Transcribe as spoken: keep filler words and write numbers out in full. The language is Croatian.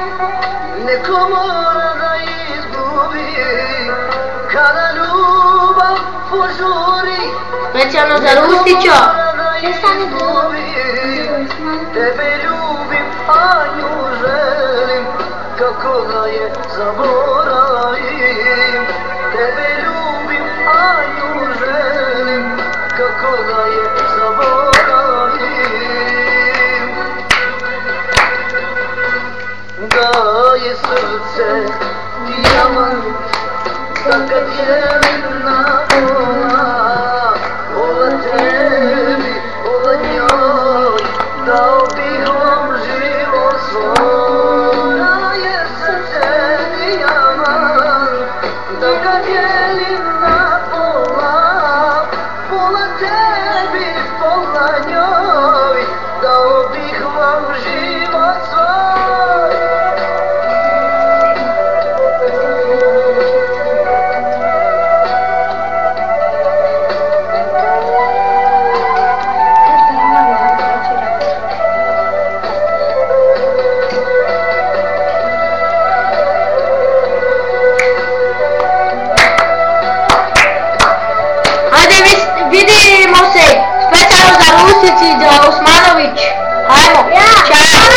neko mora da izgubi, kada ljubav požuri. Specijalno za Rustića. Tebe ljubim, a nju želim, kako da je zaboravim. Tebe ljubim, a nju želim, kako da je zaboravim. Da je srce dijamant, da ga dijelim na pola, pola tebi, pola njoj, dao bih vam život svoj. Da je srce dijamant, da ga dijelim na pola, pola tebi, pola njoj, dao bih vam život svoj. Vidimo se, specijalno za Rustici, za Osmanović. Hajmo, čao.